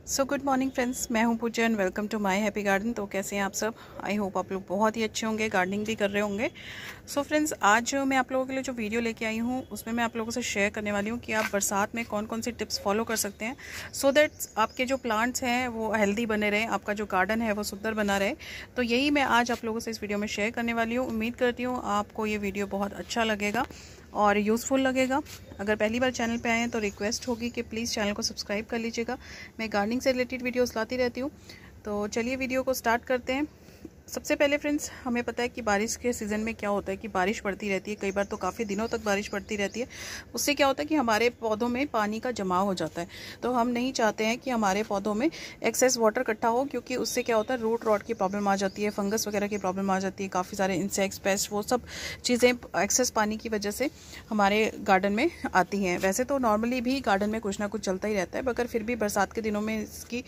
So good morning friends, मैं हूं Pooja and welcome to my happy garden. तो कैसे हैं आप सब? आई होप आप लोग बहुत ही अच्छे होंगे, गार्डनिंग भी कर रहे होंगे। सो फ्रेंड्स, आज मैं आप लोगों के लिए जो वीडियो लेके आई हूं उसमें मैं आप लोगों से शेयर करने वाली हूं कि आप बरसात में कौन कौन सी टिप्स फॉलो कर सकते हैं सो दैट आपके जो प्लांट्स हैं वो हेल्दी बने रहें, आपका जो गार्डन है वो सुंदर बना रहे। तो यही मैं आज आप लोगों से इस वीडियो में शेयर करने वाली हूँ। उम्मीद करती हूँ आपको ये वीडियो बहुत अच्छा लगेगा और यूज़फुल लगेगा। अगर पहली बार चैनल पे आए हैं तो रिक्वेस्ट होगी कि प्लीज़ चैनल को सब्सक्राइब कर लीजिएगा। मैं गार्डनिंग से रिलेटेड वीडियोस लाती रहती हूँ। तो चलिए वीडियो को स्टार्ट करते हैं। सबसे पहले फ्रेंड्स, हमें पता है कि बारिश के सीज़न में क्या होता है कि बारिश पड़ती रहती है, कई बार तो काफ़ी दिनों तक बारिश पड़ती रहती है। उससे क्या होता है कि हमारे पौधों में पानी का जमाव हो जाता है। तो हम नहीं चाहते हैं कि हमारे पौधों में एक्सेस वाटर इकट्ठा हो, क्योंकि उससे क्या होता है रूट रॉट की प्रॉब्लम आ जाती है, फंगस वगैरह की प्रॉब्लम आ जाती है, काफ़ी सारे इंसेक्ट्स, पेस्ट, वो सब चीज़ें एक्सेस पानी की वजह से हमारे गार्डन में आती हैं। वैसे तो नॉर्मली भी गार्डन में कुछ ना कुछ चलता ही रहता है, मगर फिर भी बरसात के दिनों में इसकी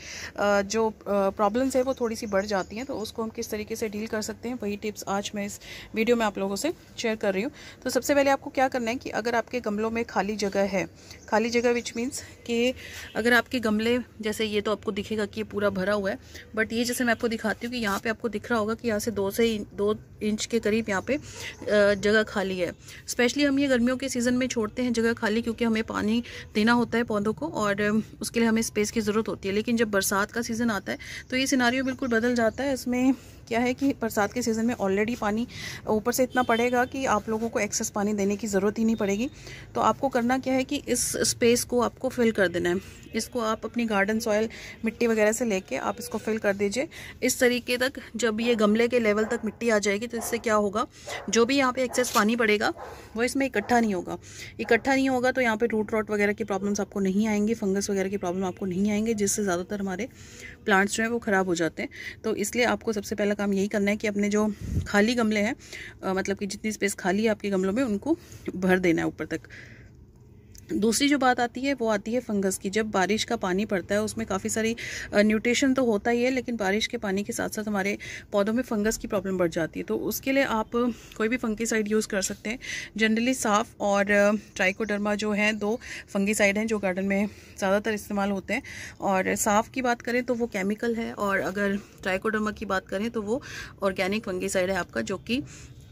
जो प्रॉब्लम्स है वो थोड़ी सी बढ़ जाती हैं। तो उसको हम किस तरीके से डील कर सकते हैं, वही टिप्स आज मैं इस वीडियो में आप लोगों से शेयर कर रही हूँ। तो सबसे पहले आपको क्या करना है कि अगर आपके गमलों में खाली जगह है, खाली जगह विच मीन्स कि अगर आपके गमले, जैसे ये तो आपको दिखेगा कि ये पूरा भरा हुआ है, बट ये जैसे मैं आपको दिखाती हूँ कि यहाँ पे आपको दिख रहा होगा कि यहाँ से 2 इंच के करीब यहाँ पे जगह खाली है। स्पेशली हम ये गर्मियों के सीज़न में छोड़ते हैं जगह खाली, क्योंकि हमें पानी देना होता है पौधों को और उसके लिए हमें स्पेस की ज़रूरत होती है। लेकिन जब बरसात का सीज़न आता है तो ये सिनारियो बिल्कुल बदल जाता है। इसमें क्या है कि बरसात के सीज़न में ऑलरेडी पानी ऊपर से इतना पड़ेगा कि आप लोगों को एक्सेस पानी देने की ज़रूरत ही नहीं पड़ेगी। तो आपको करना क्या है कि इस स्पेस को आपको फिल कर देना है। इसको आप अपनी गार्डन सॉयल मिट्टी वगैरह से लेके आप इसको फिल कर दीजिए इस तरीके तक। जब ये गमले के लेवल तक मिट्टी आ जाएगी तो इससे क्या होगा, जो भी यहाँ पे एक्सेस पानी पड़ेगा वो इसमें इकट्ठा नहीं होगा। इकट्ठा नहीं होगा तो यहाँ पे रूट रॉट वगैरह की प्रॉब्लम्स आपको नहीं आएंगी, फंगस वगैरह की प्रॉब्लम आपको नहीं आएंगे, जिससे ज़्यादातर हमारे प्लांट्स जो हैं वो ख़राब हो जाते हैं। तो इसलिए आपको सबसे पहला काम यही करना है कि अपने जो खाली गमले हैं, मतलब कि जितनी स्पेस खाली है आपके गमलों में, उनको भर देना है ऊपर तक। दूसरी जो बात आती है वो आती है फंगस की। जब बारिश का पानी पड़ता है उसमें काफ़ी सारी न्यूट्रिशन तो होता ही है, लेकिन बारिश के पानी के साथ साथ हमारे पौधों में फंगस की प्रॉब्लम बढ़ जाती है। तो उसके लिए आप कोई भी फंगीसाइड यूज़ कर सकते हैं। जनरली साफ और ट्राइकोडर्मा जो हैं, 2 फंगीसाइड हैं जो गार्डन में ज़्यादातर इस्तेमाल होते हैं। और साफ़ की बात करें तो वो केमिकल है, और अगर ट्राइकोडर्मा की बात करें तो वो ऑर्गेनिक फंगीसाइड है आपका, जो कि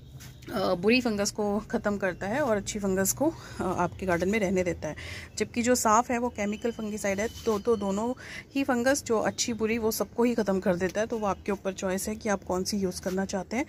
बुरी फंगस को ख़त्म करता है और अच्छी फंगस को आपके गार्डन में रहने देता है। जबकि जो साफ़ है वो केमिकल फंगीसाइड है। तो दोनों ही फंगस, जो अच्छी बुरी, वो सबको ही ख़त्म कर देता है। तो वो आपके ऊपर चॉइस है कि आप कौन सी यूज़ करना चाहते हैं।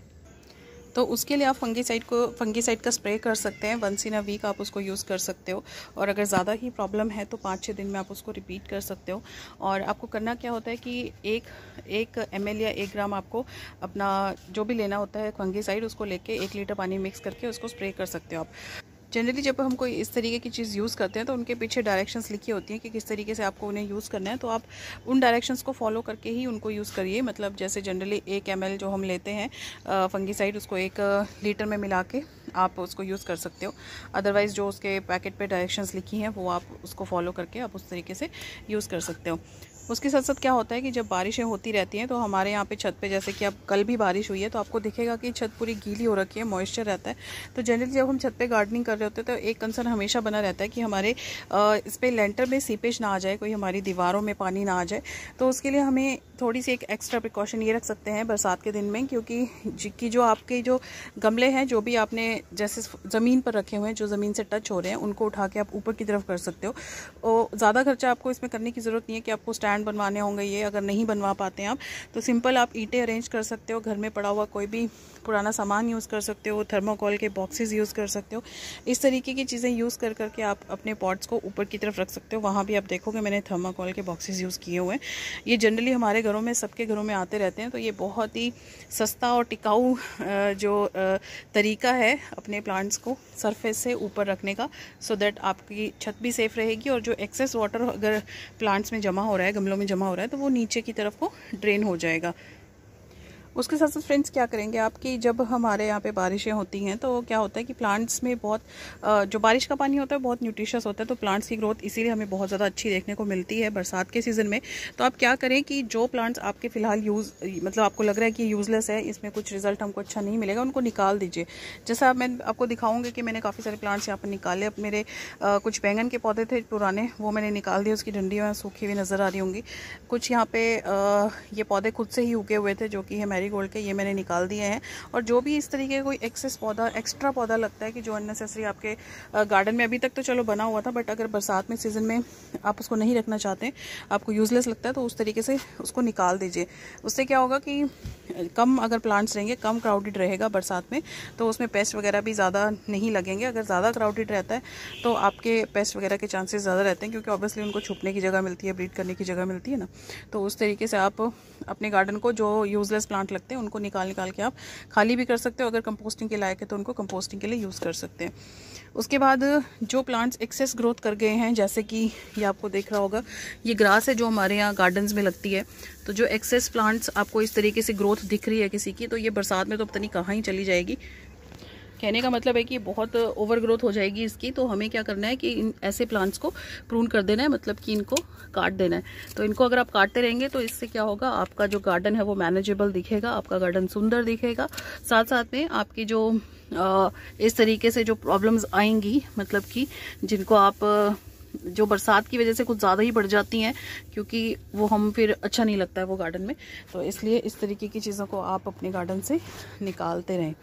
तो उसके लिए आप फंगीसाइड का स्प्रे कर सकते हैं। 1 इन अ वीक आप उसको यूज़ कर सकते हो। और अगर ज़्यादा ही प्रॉब्लम है तो 5-6 दिन में आप उसको रिपीट कर सकते हो। और आपको करना क्या होता है कि एक ml या 1 ग्राम आपको अपना जो भी लेना होता है फंगीसाइड, उसको लेके 1 लीटर पानी मिक्स करके उसको स्प्रे कर सकते हो आप। जनरली जब हम कोई इस तरीके की चीज़ यूज़ करते हैं तो उनके पीछे डायरेक्शंस लिखी होती हैं कि किस तरीके से आपको उन्हें यूज़ करना है। तो आप उन डायरेक्शंस को फॉलो करके ही उनको यूज़ करिए। मतलब जैसे जनरली 1 ml जो हम लेते हैं फंगीसाइड, उसको 1 लीटर में मिला के आप उसको यूज़ कर सकते हो। अदरवाइज़ जो उसके पैकेट पे डायरेक्शंस लिखी हैं वो आप उसको फॉलो करके आप उस तरीके से यूज़ कर सकते हो। उसके साथ साथ क्या होता है कि जब बारिशें होती रहती हैं तो हमारे यहाँ पे छत पे, जैसे कि अब कल भी बारिश हुई है, तो आपको दिखेगा कि छत पूरी गीली हो रखी है, मॉइस्चर रहता है। तो जनरली जब हम छत पे गार्डनिंग कर रहे होते हैं तो एक कंसर्न हमेशा बना रहता है कि हमारे इस पर लेंटर में सीपेज ना आ जाए, कोई हमारी दीवारों में पानी ना आ जाए। तो उसके लिए हमें थोड़ी सी एक एक्स्ट्रा प्रिकॉशन ये रख सकते हैं बरसात के दिन में, क्योंकि जो आपके जो गमले हैं, जो भी आपने जैसे ज़मीन पर रखे हुए हैं, जो ज़मीन से टच हो रहे हैं, उनको उठा के आप ऊपर की तरफ कर सकते हो। और ज़्यादा खर्चा आपको इसमें करने की ज़रूरत नहीं है कि आपको स्टैंड बनवाने होंगे। ये अगर नहीं बनवा पाते हैं आप तो सिंपल आप ईंटें अरेंज कर सकते हो, घर में पड़ा हुआ कोई भी पुराना सामान यूज़ कर सकते हो, थर्माकोल के बॉक्सेस यूज़ कर सकते हो। इस तरीके की चीज़ें यूज़ कर करके आप अपने पॉट्स को ऊपर की तरफ रख सकते हो। वहाँ भी आप देखोगे मैंने थर्माकोल के बॉक्सेस यूज़ किए हुए हैं। ये जनरली हमारे घरों में, सबके घरों में आते रहते हैं। तो ये बहुत ही सस्ता और टिकाऊ जो तरीका है अपने प्लांट्स को सरफेस से ऊपर रखने का, सो दैट आपकी छत भी सेफ रहेगी और जो एक्सेस वाटर अगर प्लांट्स में जमा हो रहा है, गमलों में जमा हो रहा है, तो वो नीचे की तरफ को ड्रेन हो जाएगा। उसके साथ साथ फ्रेंड्स क्या करेंगे आपकी, जब हमारे यहाँ पे बारिशें होती हैं तो क्या होता है कि प्लांट्स में बहुत जो बारिश का पानी होता है बहुत न्यूट्रिशियस होता है, तो प्लांट्स की ग्रोथ इसीलिए हमें बहुत ज़्यादा अच्छी देखने को मिलती है बरसात के सीज़न में। तो आप क्या करें कि जो प्लांट्स आपके फ़िलहाल मतलब आपको लग रहा है कि यूज़लेस है, इसमें कुछ रिजल्ट हमको अच्छा नहीं मिलेगा, उनको निकाल दीजिए। जैसा मैं आपको दिखाऊँगी कि मैंने काफ़ी सारे प्लांट्स यहाँ पर निकाले। अब मेरे कुछ बैंगन के पौधे थे पुराने, वो मैंने निकाल दिए, उसकी डंडियाँ सूखी हुई नज़र आ रही होंगी। कुछ यहाँ पे ये पौधे खुद से ही उगे हुए थे जो कि है मैरीगोल्ड के, ये मैंने निकाल दिए हैं। और जो भी इस तरीके का कोई एक्स्ट्रा पौधा लगता है कि जो अननेसेसरी आपके गार्डन में, अभी तक तो चलो बना हुआ था, बट अगर बरसात में सीज़न में आप उसको नहीं रखना चाहते, आपको यूज़लेस लगता है, तो उस तरीके से उसको निकाल दीजिए। उससे क्या होगा कि कम अगर प्लांट्स रहेंगे, कम क्राउडेड रहेगा बरसात में, तो उसमें पेस्ट वगैरह भी ज़्यादा नहीं लगेंगे। अगर ज़्यादा क्राउडेड रहता है तो आपके पेस्ट वगैरह के चांसेस ज़्यादा रहते हैं, क्योंकि ऑब्वियसली उनको छुपने की जगह मिलती है, ब्रीड करने की जगह मिलती है ना। तो उस तरीके से आप अपने गार्डन को जो यूज़लेस प्लांट लगते हैं उनको निकाल के आप खाली भी कर सकते हो। अगर कंपोस्टिंग के लायक है तो उनको कंपोस्टिंग के लिए यूज़ कर सकते हैं। उसके बाद जो प्लांट्स एक्सेस ग्रोथ कर गए हैं, जैसे कि ये आपको देख रहा होगा, ये ग्रास है जो हमारे यहाँ गार्डन्स में लगती है। तो जो एक्सेस प्लांट्स आपको इस तरीके से ग्रोथ दिख रही है किसी की, तो ये बरसात में तो पता नहीं कहाँ ही चली जाएगी। कहने का मतलब है कि बहुत ओवर ग्रोथ हो जाएगी इसकी। तो हमें क्या करना है कि इन ऐसे प्लांट्स को प्रून कर देना है, मतलब कि इनको काट देना है। तो इनको अगर आप काटते रहेंगे तो इससे क्या होगा, आपका जो गार्डन है वो मैनेजेबल दिखेगा, आपका गार्डन सुंदर दिखेगा। साथ साथ में आपकी जो इस तरीके से जो प्रॉब्लम्स आएंगी, मतलब कि जिनको आप जो बरसात की वजह से कुछ ज़्यादा ही बढ़ जाती हैं, क्योंकि वो हम फिर अच्छा नहीं लगता है वो गार्डन में, तो इसलिए इस तरीके की चीज़ों को आप अपने गार्डन से निकालते रहें।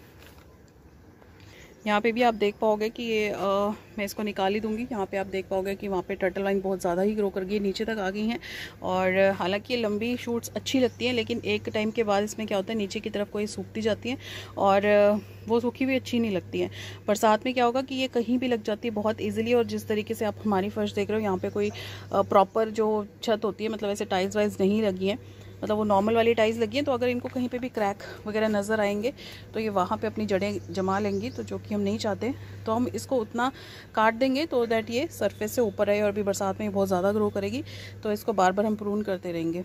यहाँ पे भी आप देख पाओगे कि ये मैं इसको निकाल ही दूंगी। यहाँ पे आप देख पाओगे कि वहाँ पे टर्टल वाइन बहुत ज़्यादा ही ग्रो कर गई, नीचे तक आ गई हैं। और हालांकि ये लंबी शूट्स अच्छी लगती हैं, लेकिन एक टाइम के बाद इसमें क्या होता है, नीचे की तरफ कोई सूखती जाती हैं और वो सूखी भी अच्छी नहीं लगती हैं। बरसात में क्या होगा कि ये कहीं भी लग जाती है बहुत ईजिली। और जिस तरीके से आप हमारी फर्श देख रहे हो, यहाँ पर कोई प्रॉपर जो छत होती है, मतलब ऐसे टाइल्स वाइज नहीं लगी हैं, मतलब वो नॉर्मल वाली टाइल्स लगी हैं। तो अगर इनको कहीं पे भी क्रैक वगैरह नज़र आएंगे तो ये वहाँ पे अपनी जड़ें जमा लेंगी, तो जो कि हम नहीं चाहते। तो हम इसको उतना काट देंगे तो दैट ये सरफेस से ऊपर आए, और भी बरसात में बहुत ज़्यादा ग्रो करेगी, तो इसको बार बार हम प्रून करते रहेंगे।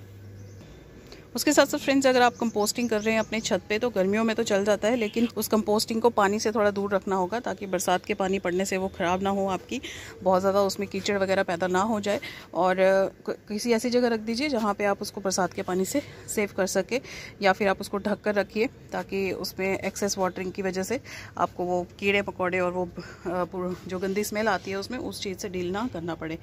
उसके साथ साथ फ्रेंड्स, अगर आप कंपोस्टिंग कर रहे हैं अपने छत पे, तो गर्मियों में तो चल जाता है, लेकिन उस कंपोस्टिंग को पानी से थोड़ा दूर रखना होगा, ताकि बरसात के पानी पड़ने से वो ख़राब ना हो, आपकी बहुत ज़्यादा उसमें कीचड़ वगैरह पैदा ना हो जाए। और किसी ऐसी जगह रख दीजिए जहाँ पे आप उसको बरसात के पानी से सेव कर सके, या फिर आप उसको ढक कर रखिए, ताकि उसमें एक्सेस वाटरिंग की वजह से आपको वो कीड़े मकोड़े और वो जो गंदी स्मेल आती है उसमें, उस चीज़ से डील ना करना पड़े।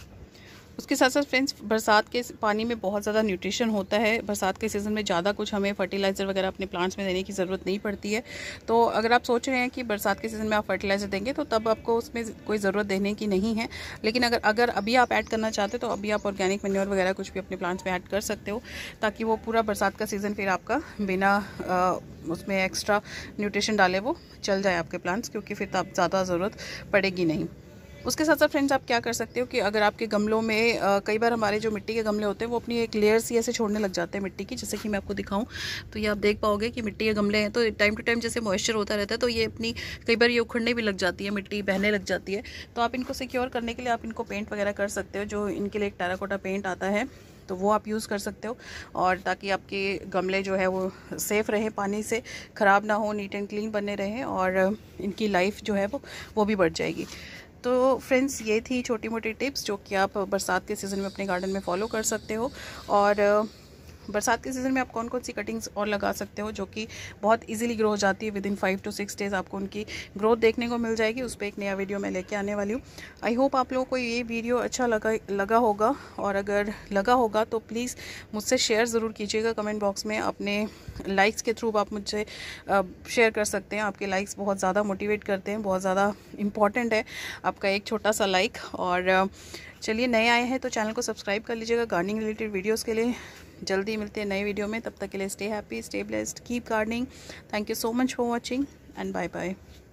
उसके साथ साथ फ्रेंड्स, बरसात के पानी में बहुत ज़्यादा न्यूट्रिशन होता है। बरसात के सीज़न में ज़्यादा कुछ हमें फर्टिलाइज़र वगैरह अपने प्लांट्स में देने की ज़रूरत नहीं पड़ती है। तो अगर आप सोच रहे हैं कि बरसात के सीज़न में आप फर्टिलाइज़र देंगे, तो तब आपको उसमें कोई ज़रूरत देने की नहीं है। लेकिन अगर अभी आप ऐड करना चाहते तो अभी आप ऑर्गेनिक मैन्योर वगैरह कुछ भी अपने प्लांट्स में ऐड कर सकते हो, ताकि वो पूरा बरसात का सीज़न फिर आपका बिना उसमें एक्स्ट्रा न्यूट्रिशन डाले वो चल जाए आपके प्लांट्स, क्योंकि फिर तो आप ज़्यादा ज़रूरत पड़ेगी नहीं। उसके साथ साथ फ्रेंड्स, आप क्या कर सकते हो कि अगर आपके गमलों में कई बार हमारे जो मिट्टी के गमले होते हैं वो अपनी एक लेयर सी ऐसे छोड़ने लग जाते हैं मिट्टी की, जैसे कि मैं आपको दिखाऊं तो ये आप देख पाओगे कि मिट्टी के गमले हैं, तो टाइम टू टाइम जैसे मॉइस्चर होता रहता है, तो ये अपनी कई बार ये उखड़ने भी लग जाती है, मिट्टी बहने लग जाती है। तो आप इनको सिक्योर करने के लिए आप इनको पेंट वगैरह कर सकते हो, जो इनके लिए एक टेराकोटा पेंट आता है, तो वो आप यूज़ कर सकते हो। और ताकि आपके गमले जो है वो सेफ़ रहे, पानी से ख़राब ना हो, नीट एंड क्लीन बने रहें, और इनकी लाइफ जो है वो भी बढ़ जाएगी। तो फ्रेंड्स, ये थी छोटी मोटी टिप्स जो कि आप बरसात के सीज़न में अपने गार्डन में फॉलो कर सकते हो। और बरसात के सीज़न में आप कौन कौन सी कटिंग्स और लगा सकते हो जो कि बहुत इजीली ग्रो हो जाती है, विद इन 5 to 6 डेज़ आपको उनकी ग्रोथ देखने को मिल जाएगी। उस पर एक नया वीडियो मैं लेके आने वाली हूँ। आई होप आप लोगों को ये वीडियो अच्छा लगा होगा, और अगर लगा होगा तो प्लीज़ मुझसे शेयर ज़रूर कीजिएगा कमेंट बॉक्स में। अपने लाइक्स के थ्रू आप मुझसे शेयर कर सकते हैं। आपके लाइक्स बहुत ज़्यादा मोटिवेट करते हैं, बहुत ज़्यादा इम्पॉर्टेंट है आपका एक छोटा सा लाइक। और चलिए, नए आए हैं तो चैनल को सब्सक्राइब कर लीजिएगा गार्डनिंग रिलेटेड वीडियोज़ के लिए। जल्दी मिलते हैं नए वीडियो में, तब तक के लिए stay happy, stay blessed, keep gardening. Thank you so much for watching and bye bye.